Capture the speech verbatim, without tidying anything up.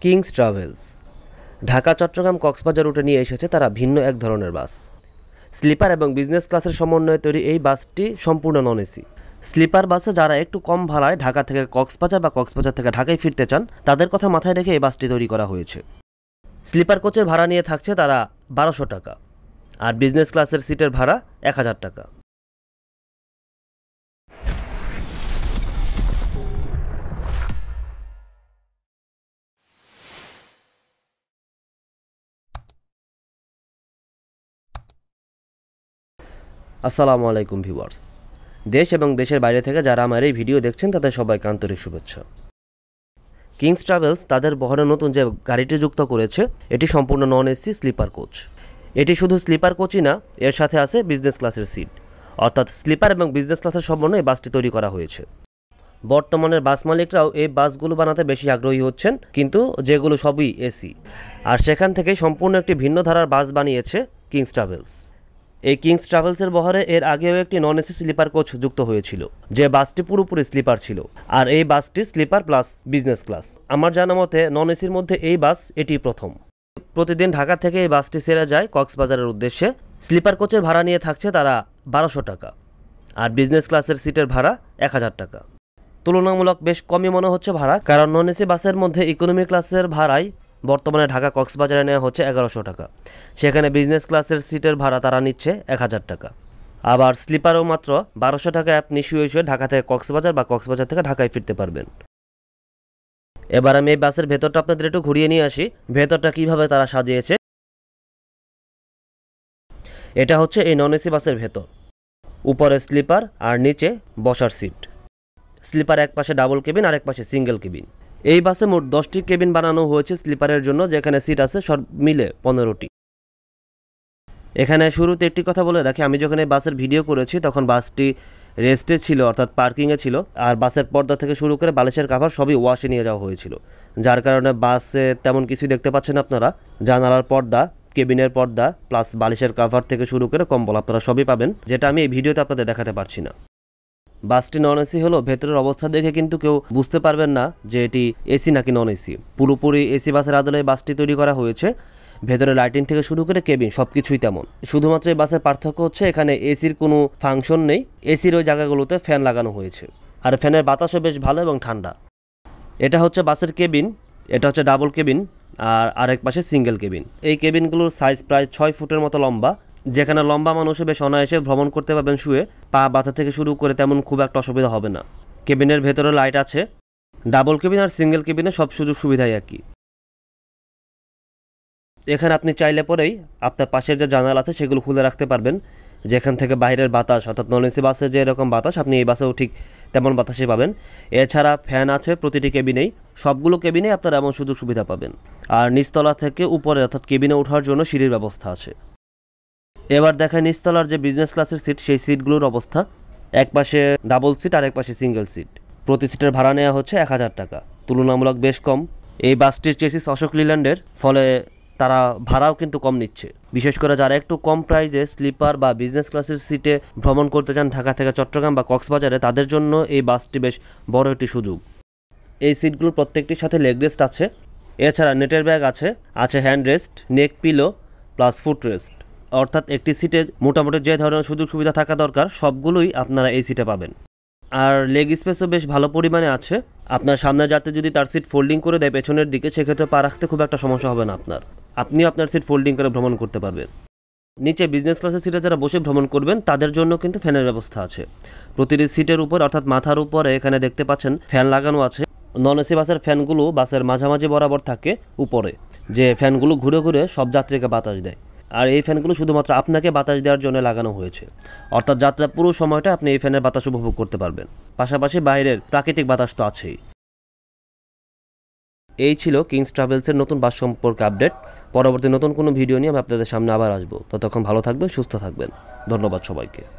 Kings Travels Dhaka Chittagong Cox's Bazar রুটে নিয়ে এসেছে তারা ভিন্ন এক ধরনের বাস। স্লিপার এবং বিজনেস ক্লাসের সমন্বয়ে তৈরি এই বাসটি সম্পূর্ণ নন এসি। স্লিপার বাসে যারা একটু কম ভাড়ায় ঢাকা থেকে কক্সবাজার বা কক্সবাজার থেকে ঢাকায় ফিরতে চান তাদের কথা মাথায় রেখে এই বাসটি তৈরি করা হয়েছে। স্লিপার কোচের ভাড়া নিয়ে থাকছে তারা বারোশো টাকা, আর বিজনেস ক্লাসের সিটের ভাড়া এক হাজার টাকা। আসসালামু আলাইকুম ভিউয়ার্স, দেশ এবং দেশের বাইরে থেকে যারা আমার এই ভিডিও দেখছেন তাদের সবাইকে আন্তরিক শুভেচ্ছা। কিংস ট্রাভেলস তাদের বহরে নতুন যে গাড়িটি যুক্ত করেছে এটি সম্পূর্ণ নন এসি স্লিপার কোচ। এটি শুধু স্লিপার কোচই না, এর সাথে আছে বিজনেস ক্লাসের সিট, অর্থাৎ স্লিপার এবং বিজনেস ক্লাসের সমন্বয়ে এই বাসটি তৈরি করা হয়েছে। বর্তমানের বাস মালিকরাও এই বাসগুলো বানাতে বেশি আগ্রহী হচ্ছেন, কিন্তু যেগুলো সবই এসি, আর সেখান থেকে সম্পূর্ণ একটি ভিন্ন ধারার বাস বানিয়েছে কিংস ট্রাভেলস। এই কিংস ট্রাভেলসের বহরে এর আগেও একটি নন এসি স্লিপার কোচ যুক্ত হয়েছিল, যে বাসটি পুরোপুরি স্লিপার ছিল, আর এই বাসটি স্লিপার প্লাস বিজনেস ক্লাস। আমার জানা মতে নন এসির মধ্যে এই বাস এটি প্রথম। প্রতিদিন ঢাকা থেকে এই বাসটি ছেড়ে যায় কক্সবাজারের উদ্দেশ্যে। স্লিপার কোচের ভাড়া নিয়ে থাকছে তারা বারোশো টাকা, আর বিজনেস ক্লাসের সিটের ভাড়া এক হাজার টাকা। তুলনামূলক বেশ কমই মনে হচ্ছে ভাড়া, কারণ নন এসি বাসের মধ্যে ইকোনমি ক্লাসের ভাড়াই বর্তমানে ঢাকা কক্সবাজারে নেওয়া হচ্ছে এগারোশো টাকা, সেখানে বিজনেস ক্লাসের সিটের ভাড়া তারা নিচ্ছে এক হাজার টাকা। আবার স্লিপারও মাত্র বারোশো টাকায় আপনি শুয়ে শুয়ে ঢাকা থেকে কক্সবাজার বা কক্সবাজার থেকে ঢাকায় ফিরতে পারবেন। এবার আমি এই বাসের ভেতরটা আপনাদের একটু ঘুরিয়ে নিয়ে আসি, ভেতরটা কিভাবে তারা সাজিয়েছে। এটা হচ্ছে এই নন এসি বাসের ভেতর। উপরে স্লিপার আর নিচে বসার সিট। স্লিপার এক পাশে ডাবল কেবিন আর এক পাশে সিঙ্গেল কেবিন। এই বাসে মোট দশটি কেবিন বানানো হয়েছে স্লিপারের জন্য, যেখানে সিট আছে সব মিলে পনেরোটি। এখানে শুরুতে একটি কথা বলে রাখি, আমি যখন এই বাসের ভিডিও করেছি তখন বাসটি রেস্টে ছিল, অর্থাৎ পার্কিংয়ে ছিল, আর বাসের পর্দা থেকে শুরু করে বালিশের কাভার সবই ওয়াশে নিয়ে যাওয়া হয়েছিল, যার কারণে বাসে তেমন কিছু দেখতে পাচ্ছেন আপনারা। জানালার পর্দা, কেবিনের পর্দা প্লাস বালিশের কাভার থেকে শুরু করে কম্বল আপনারা সবই পাবেন, যেটা আমি এই ভিডিওতে আপনাদের দেখাতে পারছি না। বাসটি নন এসি হলো ভেতরের অবস্থা দেখে কিন্তু কেউ বুঝতে পারবেন না যে এটি এসি নাকি নন এসি। পুরোপুরি এসি বাসের আদলে বাসটি তৈরি করা হয়েছে। ভেতরে লাইটিং থেকে শুরু করে কেবিন সব কিছুই তেমন। শুধুমাত্র এই বাসের পার্থক্য হচ্ছে এখানে এসির কোনো ফাংশন নেই, এসির ওই জায়গাগুলোতে ফ্যান লাগানো হয়েছে, আর ফ্যানের বাতাসও বেশ ভালো এবং ঠান্ডা। এটা হচ্ছে বাসের কেবিন, এটা হচ্ছে ডাবল কেবিন, আর আরেক পাশে সিঙ্গেল কেবিন। এই কেবিনগুলোর সাইজ প্রায় ছয় ফুটের মতো লম্বা, যেখানে লম্বা মানুষও বেশ অনায়াসে ভ্রমণ করতে পারবেন শুয়ে, পা ব্যথা থেকে শুরু করে তেমন খুব একটা অসুবিধা হবে না। কেবিনের ভেতরে লাইট আছে। ডাবল কেবিন আর সিঙ্গেল কেবিনে সব সুযোগ সুবিধাই একই। এখানে আপনি চাইলে পরেই আপনার পাশের যে জানালা আছে সেগুলো খুলে রাখতে পারবেন, যেখান থেকে বাইরের বাতাস, অর্থাৎ নন এসি বাসে যে এরকম বাতাস আপনি এই বাসেও ঠিক তেমন বাতাসই পাবেন। এছাড়া ফ্যান আছে প্রতিটি কেবিনেই, সবগুলো কেবিনেই আপনারা এমন সুযোগ সুবিধা পাবেন। আর নিচতলা থেকে উপরে অর্থাৎ কেবিনে ওঠার জন্য সিঁড়ির ব্যবস্থা আছে। এবার দেখায় নিচতলার যে বিজনেস ক্লাসের সিট, সেই সিটগুলোর অবস্থা। এক পাশে ডাবল সিট আর এক পাশে সিঙ্গেল সিট। প্রতি সিটের ভাড়া নেওয়া হচ্ছে এক হাজার টাকা, তুলনামূলক বেশ কম। এই বাসটির চেসিস অশোক লিল্যান্ডের, ফলে তারা ভাড়াও কিন্তু কম নিচ্ছে। বিশেষ করে যারা একটু কম প্রাইসে স্লিপার বা বিজনেস ক্লাসের সিটে ভ্রমণ করতে চান ঢাকা থেকে চট্টগ্রাম বা কক্সবাজারে, তাদের জন্য এই বাসটি বেশ বড় একটি সুযোগ। এই সিটগুলোর প্রত্যেকটির সাথে লেগ রেস্ট আছে, এছাড়া নেটের ব্যাগ আছে, আছে hand rest, neck pillow plus foot rest, অর্থাৎ একটি সিটে মোটামুটি যে ধরনের সুযোগ সুবিধা থাকা দরকার সবগুলোই আপনারা এই সিটে পাবেন। আর লেগ স্পেসও বেশ ভালো পরিমাণে আছে। আপনার সামনে যাতে যদি তার সিট ফোল্ডিং করে দেয় পেছনের দিকে, সেক্ষেত্রে পা রাখতে খুব একটা সমস্যা হবে না আপনার, আপনিও আপনার সিট ফোল্ডিং করে ভ্রমণ করতে পারবেন। নিচে বিজনেস ক্লাসের সিটে যারা বসে ভ্রমণ করবেন তাদের জন্য কিন্তু ফ্যানের ব্যবস্থা আছে প্রতিটি সিটের উপর, অর্থাৎ মাথার উপরে এখানে দেখতে পাচ্ছেন ফ্যান লাগানো আছে। নন এসি বাসের ফ্যানগুলো বাসের মাঝামাঝি বরাবর থাকে উপরে, যে ফ্যানগুলো ঘুরে ঘুরে সব যাত্রীকে বাতাস দেয়, আর এই ফ্যানগুলো শুধুমাত্র আপনাকে বাতাস দেওয়ার জন্য লাগানো হয়েছে, অর্থাৎ যাত্রা পুরো সময়টা আপনি এই ফ্যানের বাতাস উপভোগ করতে পারবেন। পাশাপাশি বাইরের প্রাকৃতিক বাতাস তো আছেই। এই ছিল কিংস ট্রাভেলসের নতুন বাস সম্পর্কে আপডেট। পরবর্তী নতুন কোনো ভিডিও নিয়ে আমি আপনাদের সামনে আবার আসবো। ততক্ষণ ভালো থাকবেন, সুস্থ থাকবেন। ধন্যবাদ সবাইকে।